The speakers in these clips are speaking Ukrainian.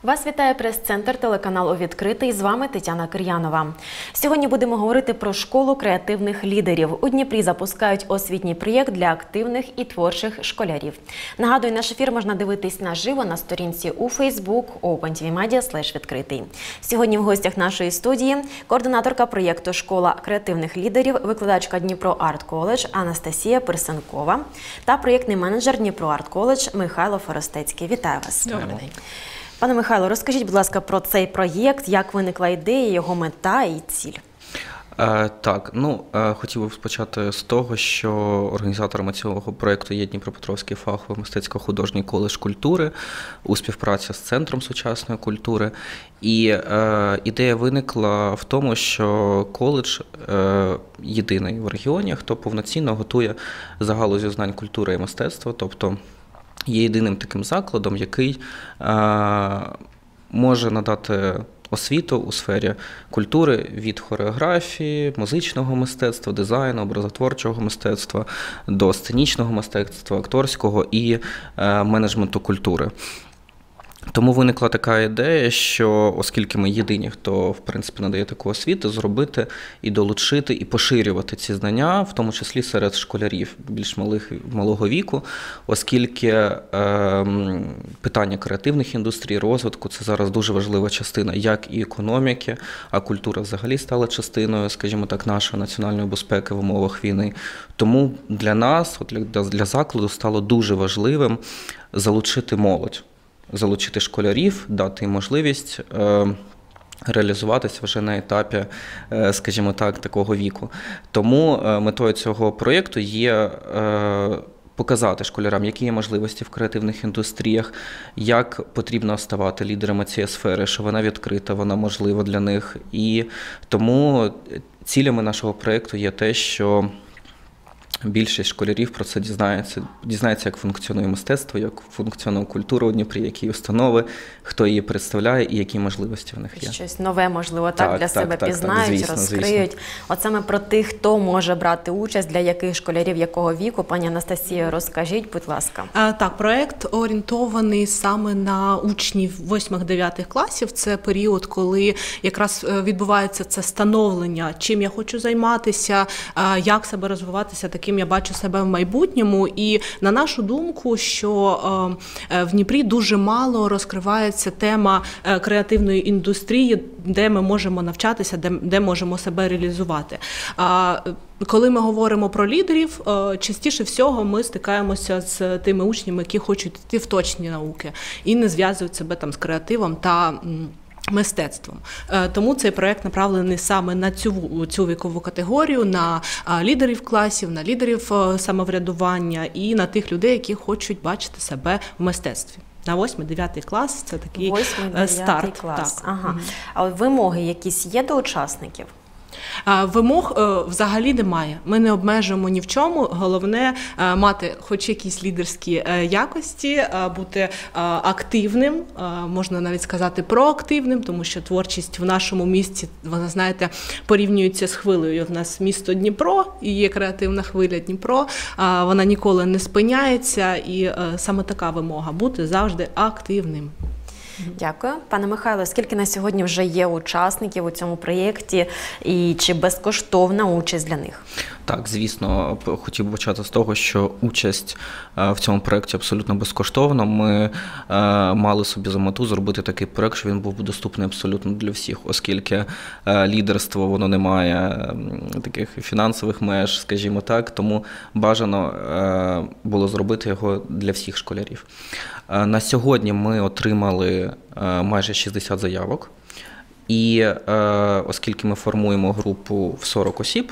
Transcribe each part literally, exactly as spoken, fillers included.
Вас вітає прес-центр телеканалу «Відкритий». З вами Тетяна Кир'янова. Сьогодні будемо говорити про школу креативних лідерів. У Дніпрі запускають освітній проєкт для активних і творчих школярів. Нагадую, наш ефір можна дивитись наживо на сторінці у Facebook OpenTVMedia слеш відкритий. Сьогодні в гостях нашої студії координаторка проєкту «Школа креативних лідерів», викладачка Дніпро Арт Коледж Анастасія Персенкова та проєктний менеджер Дніпро Арт Коледж Михайло Форостецький. Вітаю вас. Добрий день. Пане Михайло, розкажіть, будь ласка, про цей проєкт, як виникла ідея, його мета і ціль. Е, так, ну, е, хотів би почати з того, що організаторами цього проєкту є Дніпропетровський фаховий мистецько-художній коледж культури у співпраці з Центром сучасної культури. І е, ідея виникла в тому, що коледж е, єдиний в регіоні, хто повноцінно готує за галузю знань культури і мистецтва, тобто є єдиним таким закладом, який е, може надати освіту у сфері культури від хореографії, музичного мистецтва, дизайну, образотворчого мистецтва до сценічного мистецтва, акторського і е, менеджменту культури. Тому виникла така ідея, що оскільки ми єдині, хто, в принципі, надає таку освіту, зробити і долучити, і поширювати ці знання, в тому числі серед школярів більш малих, малого віку, оскільки е, питання креативних індустрій, розвитку – це зараз дуже важлива частина як і економіки, а культура взагалі стала частиною, скажімо так, нашої національної безпеки в умовах війни. Тому для нас, для, для закладу стало дуже важливим залучити молодь. Залучити школярів, дати їм можливість е, реалізуватися вже на етапі, е, скажімо так, такого віку. Тому е, метою цього проєкту є е, показати школярам, які є можливості в креативних індустріях, як потрібно ставати лідерами цієї сфери, що вона відкрита, вона можлива для них. І тому цілями нашого проєкту є те, що більшість школярів про це дізнається, дізнається, як функціонує мистецтво, як функціонує культура у Дніпрі, які установи, хто її представляє і які можливості в них є. Щось нове, можливо, так, так для так, себе так, пізнають, так, звісно, розкриють. Звісно. От саме про тих, хто може брати участь, для яких школярів, якого віку. Пані Анастасія, розкажіть, будь ласка. А, так, проєкт орієнтований саме на учнів восьмих-дев'ятих класів. Це період, коли якраз відбувається це становлення, чим я хочу займатися, як себе розвиватися, таким я бачу себе в майбутньому. І на нашу думку, що в Дніпрі дуже мало розкривається тема креативної індустрії, де ми можемо навчатися, де, де можемо себе реалізувати. Коли ми говоримо про лідерів, частіше всього ми стикаємося з тими учнями, які хочуть йти в точні науки і не зв'язують себе там з креативом та мистецтвом. Тому цей проєкт направлений саме на цю, цю вікову категорію, на лідерів класів, на лідерів самоврядування і на тих людей, які хочуть бачити себе в мистецтві. На восьмий-дев'ятий клас це такий старт. Клас. Так. Ага. Mm-hmm. А вимоги якісь є до учасників? Вимог взагалі немає. Ми не обмежуємо ні в чому. Головне – мати хоч якісь лідерські якості, бути активним, можна навіть сказати проактивним, тому що творчість в нашому місті, вона, знаєте, порівнюється з хвилею. В нас місто Дніпро, і є креативна хвиля Дніпро, вона ніколи не спиняється, і саме така вимога – бути завжди активним. Дякую. Пане Михайло, скільки на сьогодні вже є учасників у цьому проєкті і чи безкоштовна участь для них? Так, звісно, хотів би почати з того, що участь в цьому проєкті абсолютно безкоштовна. Ми мали собі за мету зробити такий проєкт, що він був доступний абсолютно для всіх, оскільки лідерство, воно не має таких фінансових меж, скажімо так, тому бажано було зробити його для всіх школярів. На сьогодні ми отримали майже шістдесят заявок, і оскільки ми формуємо групу в сорок осіб,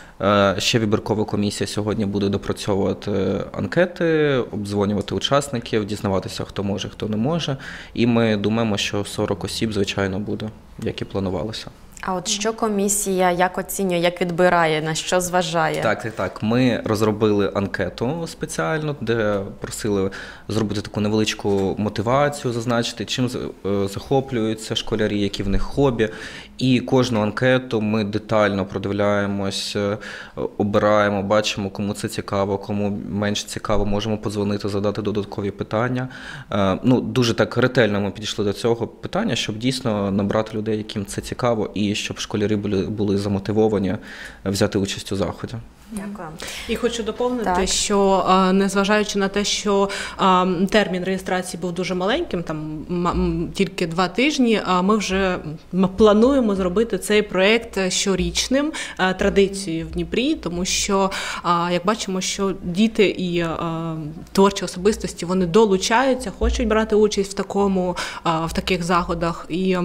ще вибіркова комісія сьогодні буде допрацьовувати анкети, обдзвонювати учасників, дізнаватися, хто може, хто не може. І ми думаємо, що сорок осіб, звичайно, буде, як і планувалося. А от що комісія, як оцінює, як відбирає, на що зважає? Так, так, так. Ми розробили анкету спеціально, де просили зробити таку невеличку мотивацію, зазначити, чим захоплюються школярі, які в них хобі. І кожну анкету ми детально продивляємось, обираємо, бачимо, кому це цікаво, кому менш цікаво, можемо подзвонити, задати додаткові питання. Ну, дуже так ретельно ми підійшли до цього питання, щоб дійсно набрати людей, яким це цікаво, і щоб школярі були, були замотивовані взяти участь у заході. Дякую. І хочу доповнити, Так. що незважаючи на те, що термін реєстрації був дуже маленьким, там м, тільки два тижні, ми вже плануємо зробити цей проєкт щорічним традицією в Дніпрі, тому що, як бачимо, що діти і творчі особистості, вони долучаються, хочуть брати участь в такому, в таких заходах і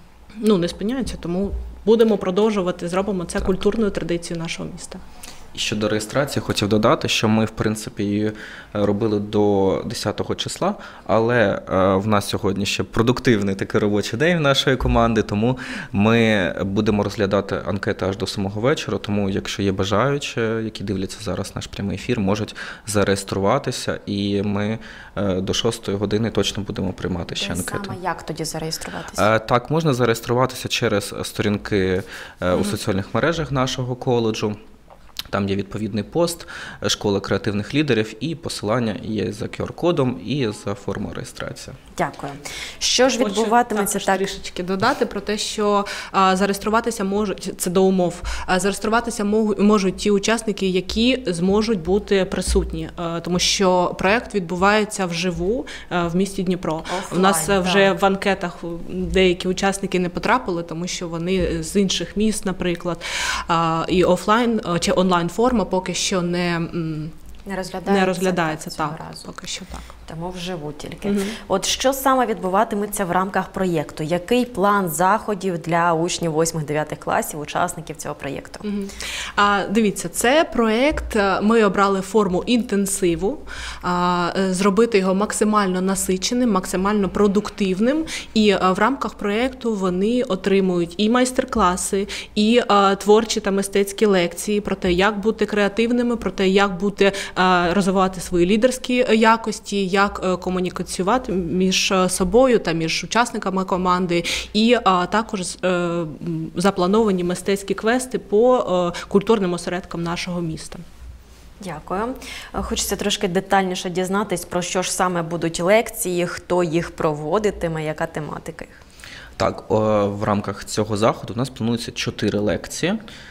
ну, не спиняються, тому будемо продовжувати, зробимо це культурною традицією нашого міста. І щодо реєстрації, хотів додати, що ми, в принципі, її робили до десятого числа, але в нас сьогодні ще продуктивний такий робочий день в нашої команди, тому ми будемо розглядати анкети аж до самого вечора, тому якщо є бажаючі, які дивляться зараз наш прямий ефір, можуть зареєструватися, і ми до шостої години точно будемо приймати ще анкету. Саме як тоді зареєструватися? Так, можна зареєструватися через сторінки у соціальних мережах нашого коледжу. Там є відповідний пост «Школа креативних лідерів» і посилання є за ку ар-кодом і за формою реєстрації. Дякую. Що ж відбуватиметься? Хочу так трішечки додати про те, що а, зареєструватися можуть, це до умов, а, зареєструватися можуть, можуть ті учасники, які зможуть бути присутні, а, тому що проєкт відбувається вживу а, в місті Дніпро. Офлайн, У нас так. вже в анкетах деякі учасники не потрапили, тому що вони з інших міст, наприклад, а, і офлайн чи онлайн форма поки що не, не розглядається, не розглядається цього так, разу. поки що так. Тому вживу тільки. Угу. От що саме відбуватиметься в рамках проєкту? Який план заходів для учнів восьмих-дев'ятих класів, учасників цього проєкту? Угу. А, дивіться, це проєкт, ми обрали форму інтенсиву, а, зробити його максимально насиченим, максимально продуктивним, і а, в рамках проєкту вони отримують і майстер-класи, і а, творчі та мистецькі лекції про те, як бути креативними, про те, як бути, а, розвивати свої лідерські якості, як комунікувати між собою та між учасниками команди, і а, також е, заплановані мистецькі квести по е, культурним осередкам нашого міста. Дякую. Хочеться трошки детальніше дізнатись, про що ж саме будуть лекції, хто їх проводитиме, яка тематика їх? Так, в рамках цього заходу у нас планується чотири лекції,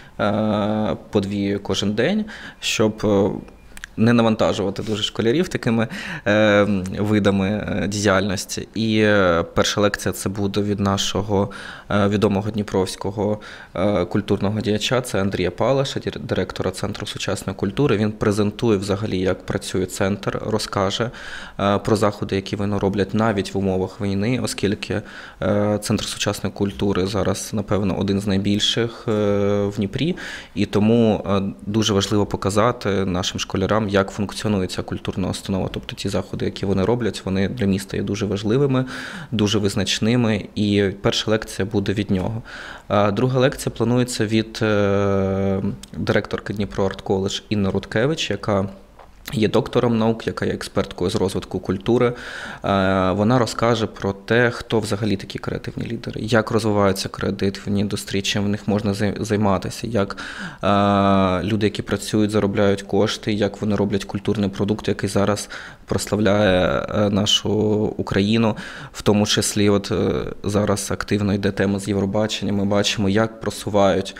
по дві кожен день, щоб не навантажувати дуже школярів такими е, видами діяльності. І е, перша лекція це буде від нашого е, відомого дніпровського е, культурного діяча, це Андрія Палаша, директора Центру сучасної культури. Він презентує взагалі, як працює центр, розкаже е, про заходи, які вони роблять навіть в умовах війни, оскільки е, Центр сучасної культури зараз, напевно, один з найбільших е, в Дніпрі, і тому е, дуже важливо показати нашим школярам, як функціонує ця культурна установа. Тобто ті заходи, які вони роблять, вони для міста є дуже важливими, дуже визначними, і перша лекція буде від нього. А друга лекція планується від е, директорки Дніпро Арт Коледж Інни Рудкевич, яка є доктором наук, яка є експерткою з розвитку культури. Вона розкаже про те, хто взагалі такі креативні лідери, як розвиваються креативні індустрії, чим в них можна займатися, як люди, які працюють, заробляють кошти, як вони роблять культурний продукт, який зараз прославляє нашу Україну. В тому числі от зараз активно йде тема з Євробачення. Ми бачимо, як просувають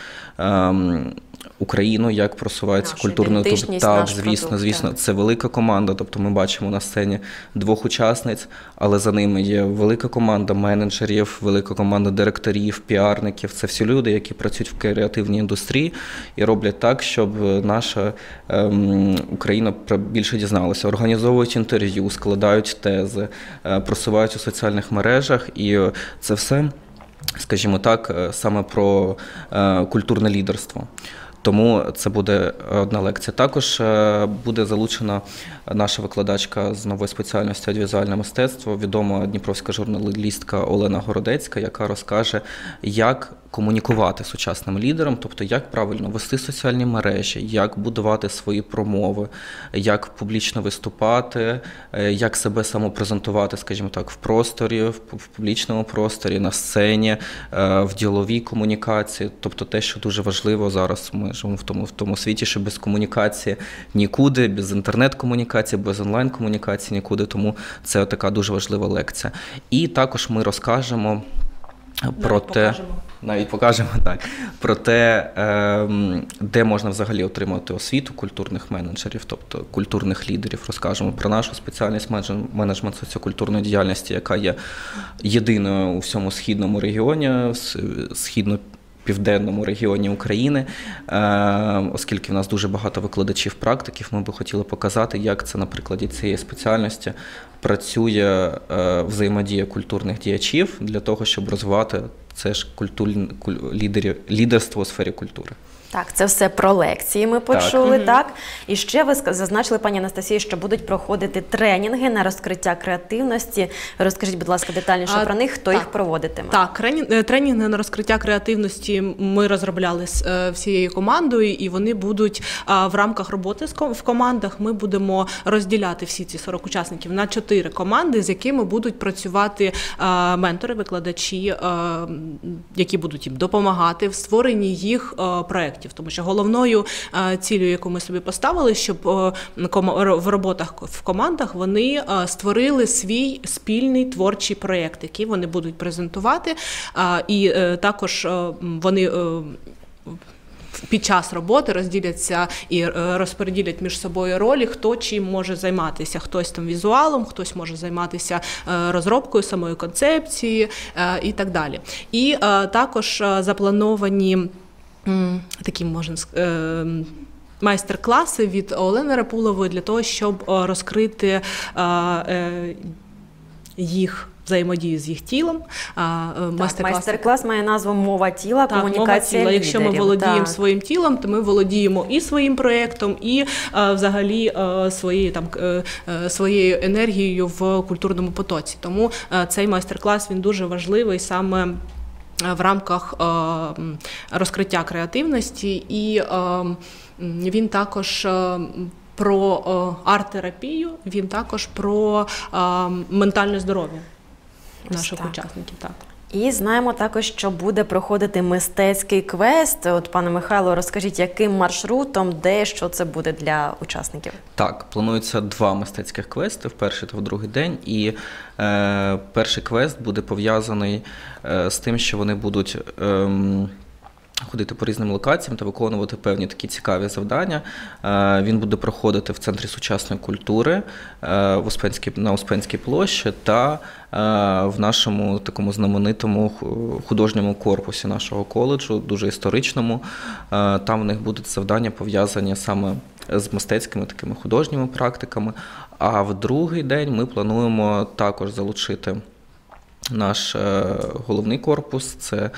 Україну, як просувається культурний продукт. Так, звісно, звісно, це велика команда, тобто ми бачимо на сцені двох учасниць, але за ними є велика команда менеджерів, велика команда директорів, піарників. Це всі люди, які працюють в креативній індустрії і роблять так, щоб наша ем, Україна більше дізналася. Організовують інтерв'ю, складають тези, просувають у соціальних мережах, і це все, скажімо так, саме про е, культурне лідерство. Тому це буде одна лекція. Також буде залучена наша викладачка з нової спеціальності аудіовізуальне мистецтво, відома дніпровська журналістка Олена Городецька, яка розкаже, як комунікувати з сучасним лідером, тобто як правильно вести соціальні мережі, як будувати свої промови, як публічно виступати, як себе самопрезентувати, скажімо так, в просторі, в публічному просторі, на сцені, в діловій комунікації, тобто те, що дуже важливо зараз, ми живемо в тому, в тому світі, що без комунікації нікуди, без інтернет-комунікації, без онлайн-комунікації нікуди, тому це така дуже важлива лекція. І також ми розкажемо про Навіть те, покажемо. навіть покажемо так, про те, де можна взагалі отримати освіту культурних менеджерів, тобто культурних лідерів. Розкажемо про нашу спеціальність менеджмент соціокультурної діяльності, яка є єдиною у всьому східному регіоні, східно південному регіоні України, оскільки в нас дуже багато викладачів практиків, ми би хотіли показати, як це на прикладі цієї спеціальності працює взаємодія культурних діячів для того, щоб розвивати це ж культурне лідерство у сфері культури. Так, це все про лекції ми почули, так. так? І ще ви зазначили, пані Анастасії, що будуть проходити тренінги на розкриття креативності. Розкажіть, будь ласка, детальніше а, про них, хто так. їх проводитиме? Так, тренінги на розкриття креативності ми розробляли з всією командою, і вони будуть в рамках роботи в командах, ми будемо розділяти всі ці сорок учасників на чотири команди, з якими будуть працювати ментори, викладачі, які будуть їм допомагати в створенні їх проєктів. Тому що головною ціллю, яку ми собі поставили, щоб в роботах в командах вони створили свій спільний творчий проєкт, який вони будуть презентувати, і також вони під час роботи розділяться і розподілять між собою ролі, хто чим може займатися. Хтось там візуалом, хтось може займатися розробкою самої концепції і так далі. І також заплановані такі, можна сказати, майстер-класи від Олени Рапулової для того, щоб розкрити їх взаємодію з їх тілом. Майстер-клас майстер має назву «Мова тіла, так, комунікація мова тіла. Якщо ми володіємо так. своїм тілом, то ми володіємо і своїм проєктом, і взагалі своєю, там, своєю енергією в культурному потоці. Тому цей майстер-клас, він дуже важливий саме в рамках е, розкриття креативності, і е, він також е, про е, арт-терапію, він також про е, ментальне здоров'я наших так. учасників. Так. І знаємо також, що буде проходити мистецький квест. От, пане Михайло, розкажіть, яким маршрутом, де, що це буде для учасників? Так, планується два мистецьких квести в перший та в другий день. І е, перший квест буде пов'язаний е, з тим, що вони будуть е, ходити по різним локаціям та виконувати певні такі цікаві завдання. Е, він буде проходити в Центрі сучасної культури е, в Успенській, на Успенській площі та в нашому такому знаменитому художньому корпусі нашого коледжу, дуже історичному. Там в них будуть завдання пов'язані саме з мистецькими такими художніми практиками. А в другий день ми плануємо також залучити наш головний корпус. Це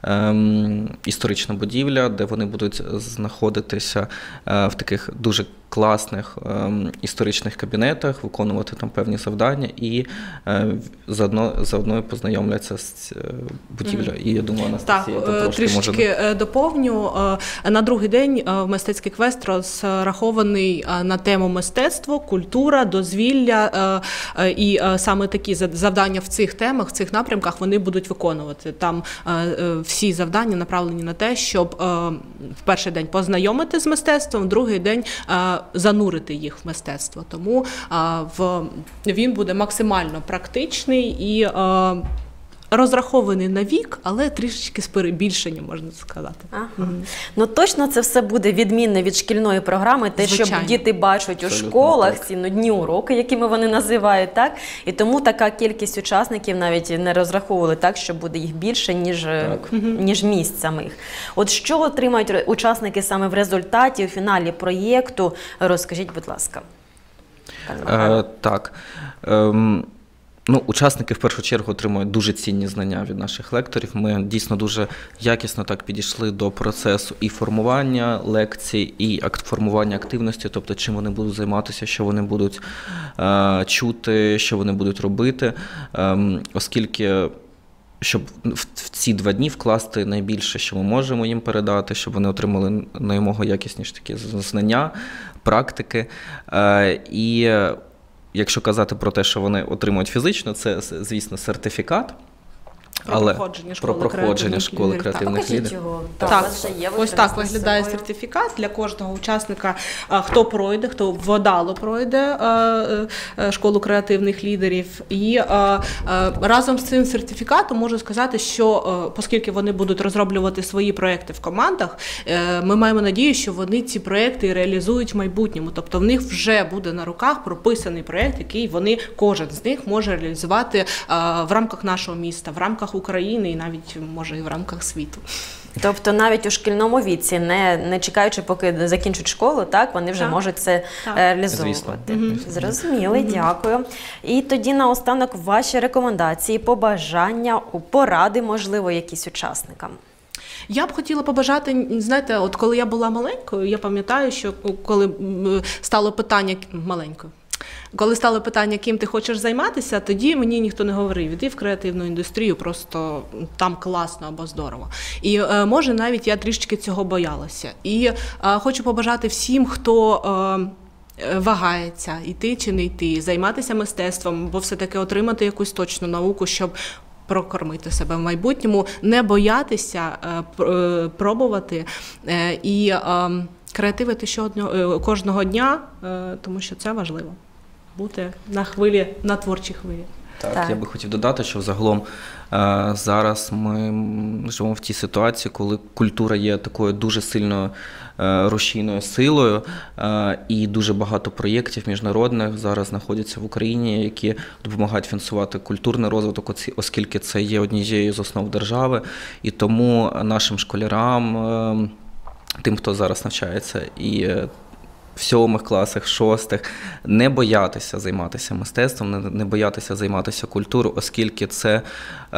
ем, історична будівля, де вони будуть знаходитися е, в таких дуже класних ем, історичних кабінетах, виконувати там певні завдання і е, заодно, заодно познайомляться з е, будівлею. Mm-hmm. І я думаю, Анастасія так, трошки трішечки може... доповню. На другий день мистецький квест розрахований на тему мистецтво, культура, дозвілля, і саме такі завдання в цих темах, в цих напрямках вони будуть виконувати. Там всі завдання направлені на те, щоб в перший день познайомити з мистецтвом, в другий день занурити їх в мистецтво. Тому в, він буде максимально практичний і розрахований на вік, але трішечки з перебільшенням, можна сказати. Ага. Mm-hmm. Ну точно це все буде відмінне від шкільної програми, те, що діти бачать у школах, ці нудні уроки, якими вони називають, так? І тому така кількість учасників навіть не розраховували так, що буде їх більше, ніж, mm-hmm. ніж місць самих. От що отримають учасники саме в результаті, у фіналі проєкту? Розкажіть, будь ласка. Е, так. Ем... Ну, учасники в першу чергу отримують дуже цінні знання від наших лекторів. Ми дійсно дуже якісно так підійшли до процесу і формування лекцій, і акт формування активності, тобто чим вони будуть займатися, що вони будуть е, чути, що вони будуть робити, е, оскільки щоб в ці два дні вкласти найбільше, що ми можемо їм передати, щоб вони отримали наймого якісніші такі знання, практики. Е, і якщо казати про те, що вони отримують фізично, це, звісно, сертифікат. Про Але проходження школи про проходження школи креативних Покажіть лідерів. його. Так, Так, у вас ще є, ви ось так принесли з виглядає собою. сертифікат для кожного учасника, а, хто пройде, хто вдало пройде а, а, школу креативних лідерів. І а, а, разом з цим сертифікатом можу сказати, що а, оскільки вони будуть розроблювати свої проекти в командах, е, ми маємо надію, що вони ці проекти реалізують в майбутньому. Тобто в них вже буде на руках прописаний проект, який вони, кожен з них може реалізувати а, в рамках нашого міста, в рамках України і навіть, може, і в рамках світу. Тобто навіть у шкільному віці, не, не чекаючи, поки закінчать школу, так, вони вже Так. можуть це Так. реалізовувати. Звісно. Зрозуміли, дякую. І тоді наостанок ваші рекомендації, побажання, поради, можливо, якісь учасникам. Я б хотіла побажати, знаєте, от коли я була маленькою, я пам'ятаю, що коли м, стало питання маленькою, коли стало питання, ким ти хочеш займатися, тоді мені ніхто не говорив, іди в креативну індустрію, просто там класно або здорово. І е, може навіть я трішки цього боялася. І е, хочу побажати всім, хто е, вагається, йти чи не йти, займатися мистецтвом, бо все-таки отримати якусь точну науку, щоб прокормити себе в майбутньому, не боятися е, е, пробувати е, і е, креативити щодня, е, кожного дня, е, тому що це важливо. Бути на хвилі, на творчій хвилі. Так, Так. я би хотів додати, що взагалом е, зараз ми живемо в тій ситуації, коли культура є такою дуже сильною е, рушійною силою, е, і дуже багато проєктів міжнародних зараз знаходяться в Україні, які допомагають фінансувати культурний розвиток, оці- оскільки це є однією з основ держави. І тому нашим школярам, е, тим, хто зараз навчається, і е, в сьомих класах, шостих, не боятися займатися мистецтвом, не, не боятися займатися культурою, оскільки це е,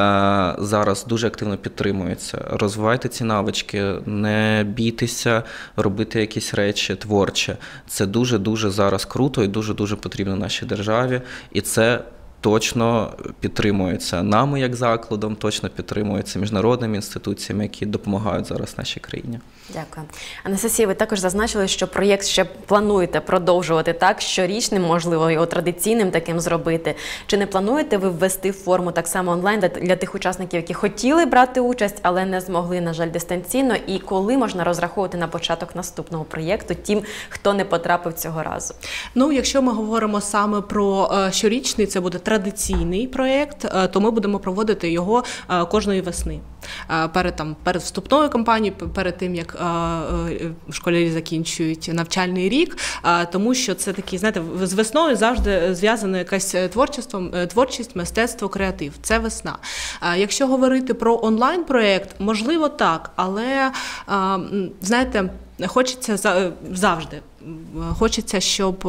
зараз дуже активно підтримується. Розвивайте ці навички, не бійтеся робити якісь речі творчі. Це дуже-дуже зараз круто і дуже-дуже потрібно нашій державі. І це точно підтримується нами як закладом, точно підтримується міжнародними інституціями, які допомагають зараз нашій країні. Дякую. Анастасія, ви також зазначили, що проєкт ще плануєте продовжувати, так? Щорічним, можливо, його традиційним таким зробити. Чи не плануєте ви ввести форму так само онлайн для, для тих учасників, які хотіли брати участь, але не змогли, на жаль, дистанційно? І коли можна розраховувати на початок наступного проєкту тим, хто не потрапив цього разу? Ну, якщо ми говоримо саме про е, щорічний, це буде традиційний проєкт, е, то ми будемо проводити його е, кожної весни. Е, перед, там, перед вступною кампанією, перед тим, як е, е, школярі закінчують навчальний рік, е, тому що це такі, знаєте, з весною завжди зв'язано якась творчість, творчість, мистецтво, креатив. Це весна. Е, якщо говорити про онлайн-проєкт, можливо так, але, е, знаєте, хочеться завжди, хочеться, щоб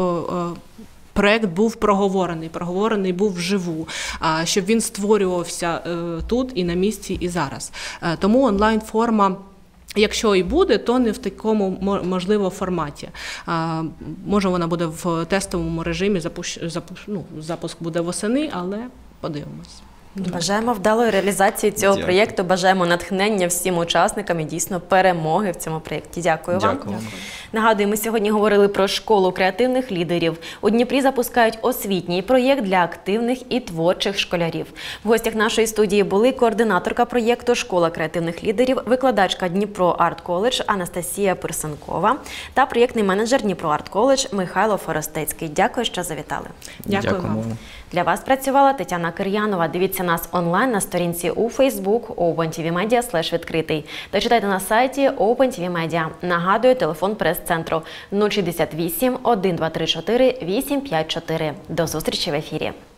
проєкт був проговорений, проговорений був вживу, щоб він створювався тут і на місці, і зараз. Тому онлайн-форма, якщо і буде, то не в такому, можливо, форматі. Може, вона буде в тестовому режимі, запуск, ну, запуск буде восени, але подивимось. Бажаємо вдалої реалізації цього Дякую. проєкту, бажаємо натхнення всім учасникам і дійсно перемоги в цьому проєкті. Дякую вам. Дякую. Нагадую, ми сьогодні говорили про школу креативних лідерів. У Дніпрі запускають освітній проєкт для активних і творчих школярів. В гостях нашої студії були координаторка проєкту «Школа креативних лідерів», викладачка Дніпро Арт Коледж Анастасія Пирсенкова та проєктний менеджер Дніпро Арт Коледж Михайло Форостецький. Дякую, що завітали. Дякую вам. Дякуємо. Для вас працювала Тетяна Кир'янова. Дивіться нас онлайн на сторінці у Facebook OpenTVMedia слеш відкритий. Та читайте на сайті OpenTVMedia. Нагадую, телефон прес-центру нуль шістдесят вісім, один два три чотири, вісім п'ять чотири. До зустрічі в ефірі.